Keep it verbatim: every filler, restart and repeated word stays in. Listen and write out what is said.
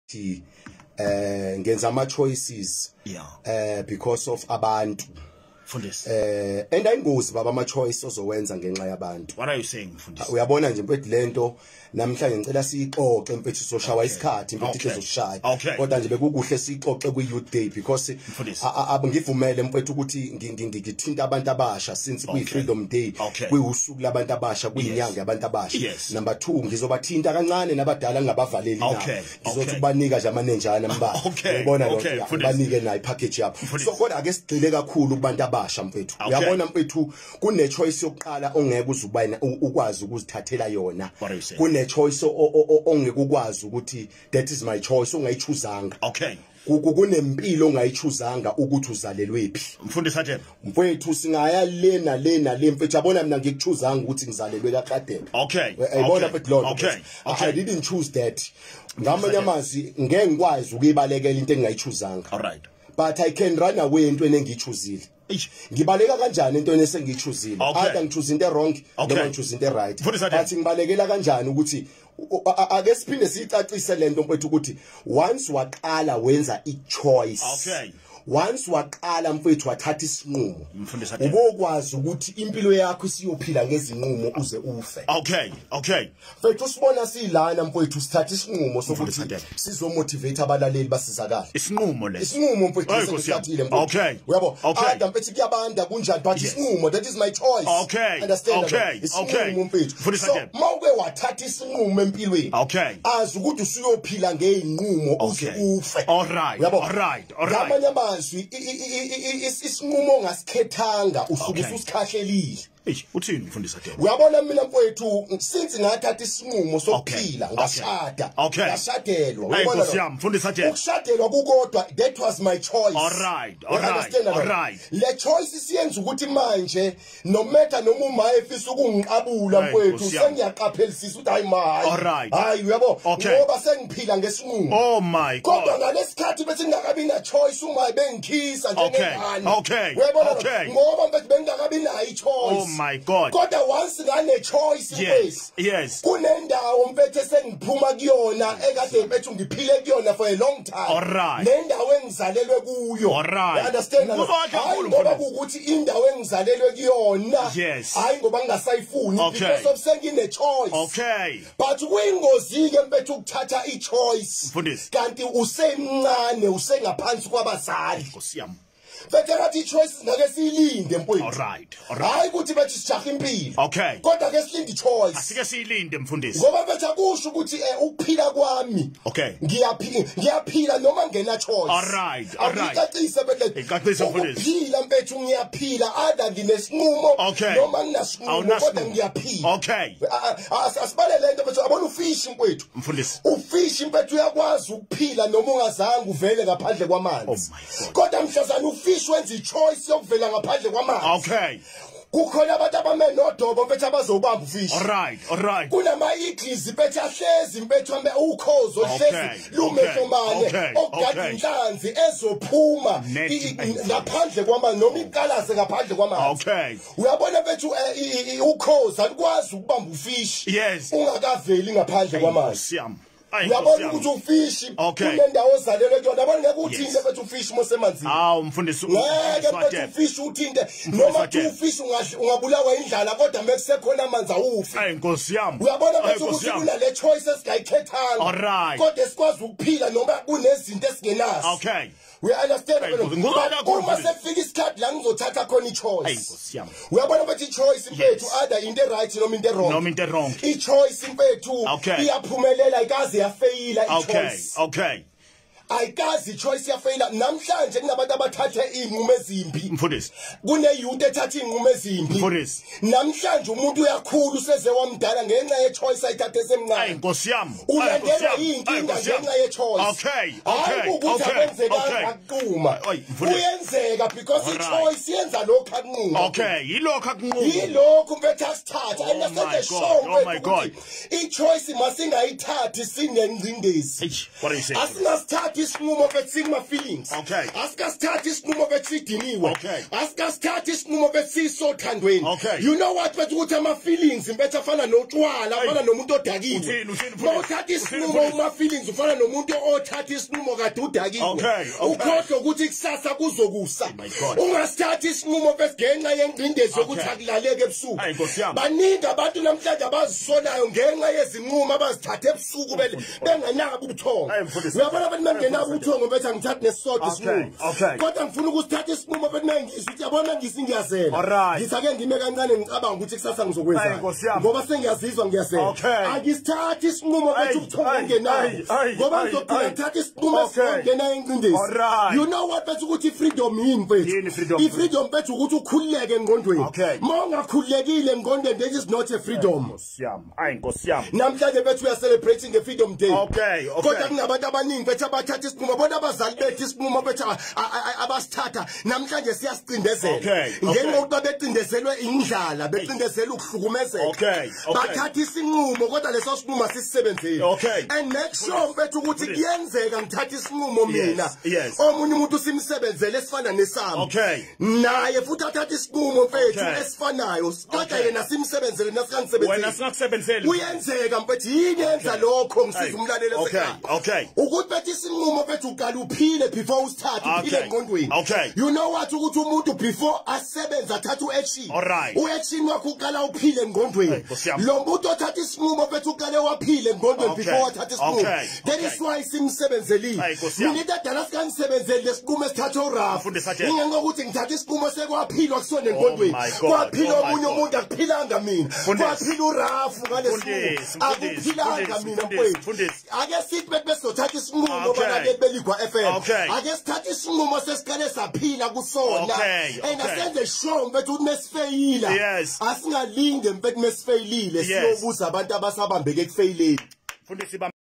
eh ngenza ama choices yeah eh because of abantu Mfundisi. eh and ayingozi baba ama choice ozowenza ngenxa yabantu. What are you saying Mfundisi? Uyabona nje mfethu lento namhlanje ngicela siyixoxe mfethu soshawa isikhathi mfethu ezoshaya kodwa nje bekukuhle siyixoxe ku youth day because abangivumele mfethu ukuthi ngithinta abantu abasha since kwi freedom day kuyusuku labantu abasha kuyinyanga yabantu abasha. Number two ngizobathinta kancane nabadala ngabavaleli nabo ngizothi kubanika nje amanenjana mbala uyabona banike nayo package yapho so kodwa ake sigcile kakhulu kubantu abasha mfethu uyabona mfethu kune choice yokuqala ongeke uzubana ukwazi ukuzithathela yona kune choice ongeke ukwazi ukuthi that is my choice ongayichuzanga. Okay. Kunempilo ongayichuzanga ukuthi uzalelwephi. Mfundisi athena. Mfethu singaya lena lena le mfethu yabona mina ngikuchuzanga ukuthi ngizalelwe kaKadebe. Okay. Ayibona mfethu lo. Okay. I didn't choose that. Ngamanye amazi ngeke ngikwazi ukuyibalekela into engayichuzanga. All right. But I can run away into enengichuzile. Ngibaleka kanjani into esengichuzile ade ngichuza into wrong noma ngichuza into right but ngibalekela kanjani ukuthi ake siphinde sicacise lento mfethu ukuthi once waqala wenza i choice. Okay. Once waqala mfethu wathatha isinqumo ubokwazi ukuthi impilo yakho isiyophila ngezinqumo uze ufe. Okay. Okay. Mfethu sibona silana mfethu sithatha isinqumo sokuthi sizomotivate abalaleli basizakala. Isinqumo leso. Isinqumo mfethu sesithathile mfethu. Okay. Uyabo ada mfethu kuyabanda kunjani but isinqumo that is my choice. Okay. Understand? Okay. Isinqumo mfethu. So mawuke wathatha isinqumo empilweni. Okay. Azi ukuthi usuyophila ngeinqumo uze ufe. All right. All right. All right. Isinqumo ongasikhethanga usuke ususikhahlelile. Uthini mfundisi athena? Uyabona mina mfowethu since ngathatha isinqumo sokuphila ngashada ngashadelwa uyabona lo mfundisi athena ukushadelwa kukodwa that was my choice. All right. All right. All right. Le choice siyenza ukuthi manje no matter noma uma efisa ukungiqabula mfowethu sengiyaqaphelisisa ukuthi hayi mayi hayi uyabo ngoba sengiphila ngesinqumo. Oh my God. Kodwa ngalesikhathi bese ngakabi na choice uma bengikhisa njengengane. Okay. Uyabona ngoba mfethu bengakabi nayo choice. Oh my God. Kodwa once ngane choice yes yes kunendawo mfethu esengiphuma kuyona ekade mfethu ngiphile kuyona for a long time. All right. Nendawo engizalelwe kuyo. All right. Understand? Hayi ngoba ukuthi indawo engizalelwe kuyona yes hayi ngoba ngingasayifuni because of sengine choice. Okay. But kuyingozi ke mfethu ukuthatha i choice mfundisi kanti usemncane usengaphansi kwabazali. Nkosi yami. Bethe ngathi choices ngeke siyilinde mfowethu. All right. All right. Hayi ukuthi bethi sijaha impilo. Okay. Kodwa ke silinde choice. Asike siyilinde mfundisi. Ngoba bethe kusho ukuthi ukuphila kwami. Okay. Ngiyaphila ngiyaphila noma ngena choice. All right. All right. Ngicacise bethe. Ngicacise mfundisi. Ukuphila mfethu ngiyaphila ada nginesinqumo noma nginasinqumo kodwa ngiyaphila. Okay. Asibale lento bethu abona ufish mfowethu. Mfundisi. Ufish mfethu uyakwazi ukuphila noma ungazange uvele ngaphandle kwamanzi. Oh my God. Kodwa mhlazana ufish wenza ichoice yokuvela ngaphandle kwamanzi. Okay. Kukhona abantu abame nodobo mfethu abazobamba ufish. All right. All right. Kunama eagles mfethu ahlezi mfethu ambe ukhozo hlezi lumehlo mane ogada inhlanzi ezophuma ngaphandle kwamanzi noma ikalaze ngaphandle kwamanzi. Okay. Uyabona mfethu ukhozo alikwazi ukubamba ufish ungakaveli ngaphandle kwamanzi. Uyabona ukuthi ufishi kunendawo ozalelwe kuyona yabona ngeke uthinte bethu ufishi mosemanzini. Hawu mfundisi ngeke bethu ufishi uthinte noma ufishi ungabulawa indlala kodwa mekusekhona amanzi awufi. Hayi Nkosi yami. Uyabona bethu ukuthi kuna le choices sigayikhethanga kodwa sikwazi ukuphila noma kunezinto esingenazo. Okay. We understand uma sefika isikhathi la ngizothatha khona ichoice. Uyabona bathi ichoice mfethu ada into right noma into wrong. Noma into wrong. Ichoice mfethu iyaphumelela ikaze yafeyila ichoice. Okay. Okay. Ayikazi choice yafeyila namhlanje kunabantu abathathe inqumo ezimbi mfundisi. Kune youth ethatha inqumo ezimbi mfundisi. Namhlanje umuntu uyakhulu useze wamdala ngenxa ye choice ayithathe semncane. Hayi Nkosi yami. Ulandela inkinga ngenxa ye choice. Okay. Okay. Okay. Okay. Kuyenzeka because i choice yenza lokho akunquma. Okay. Yilokho akunquma. Yilokho mfethu asithatha understand the show. Oh my God. I choice masingayithathi sinengcindezi. What are you saying? Asingasithathi asithathe isinqumo bethi kuma feelings. Okay. Asikasithathe isinqumo bethi sidiniwe. Okay. Asikasithathe isinqumo bethi sothandweni. Okay. You know what bethi ukuthi ama feelings impethu afana notshwala afana nomuntu odakiwe. Uthini uthini futhi? Mawuthatha isinqumo uma feelings ufana nomuntu othatha isinqumo kade udakiwe. Okay. Ukhohlwe ukuthi kusasa kuzokusa. Ungasithatha isinqumo bethi ngenxa yengcindezi yokuthi akulaleke ebusuku. Baningi abantu namhlanje abazisolayo ngenxa yezinqumo abazithathe ebusuku bengenabo ubuthongo. Uyabona abantu bengenabo ubuthongo bethi angithathe nesisodwa isinqumo. Kodwa ngifuna ukusithatha isinqumo bethi mangisi ukuthi yabona ngisi ngiyazela. Ngisake ngime kancane ngicabanga ukuthi kusasa ngizokwenza. Ngoba sengiyazizwa ngiyazela. Akisithathe isinqumo bethi ubuthongo engenayo. Ngoba ngizophila ngithatha isinqumo esingena engcindezi. You know what bethi ukuthi freedom yini bethu? I-freedom bethu ukuthi ukhululeke engqondweni. Ma ungakhululekile engqondweni that is not a freedom. Hayi Nkosi yami. Namhlanje bethu we are celebrating a freedom day. Okay, okay. Kodwa kunabantu abaningi bethu abathatha isinqumo bona abazali bethu isinqumo bethu abasithatha namhlanje siyasicindezela. Ngenxa yokuba becindezelwe indlala, becindezelwe ukuhlukumezeka. Bathatha isinqumo kodwa leso sinqumo asisebenzeli. And make sure bethu ukuthi kuyenzeka ngithatha isinqumo mina. Omunye umuntu simsebenzele esifana nesami. Naye futhi athatha isinqumo mfethu esifanayo. Kodwa yena simsebenzele nasikangisebenzele. Wena singakusebenzeli. Kuyenzeka mfethu yini yenza lokho ngisiza umlaleli esekhaya. Ukuthi bethi isinqumo bethu uqala uphile before usithathe uphile engqondweni. You know what ukuthi umuntu before asebenza athatha uaction. Uaction wakho uqala uphile engqondweni. Lo muntu othatha isinqumo bethu uqala waphile engqondweni before wathatha isinqumo. That is why simsebenzelile. Mina idala sikangisebenzele lesinqumo esithatha uRafu. Ingenxa ukuthi ngithatha isinqumo sekwaphilwa kusona engqondweni. Kwaphila omunye umuntu akuphilanga mina. Kwaphila uRafu ngalesinqumo. Akuphilanga mina mfowethu. Ake sithi besizothatha isinqumo balake beligwa F M. Ake sithathe isinqumo sesikale saphila kusona. And asenze sure mfethu ukuthi mesifeyila. Asingalinge mfethu mesifeyilile siyobuza abantu abasabambeke ekufeyileni.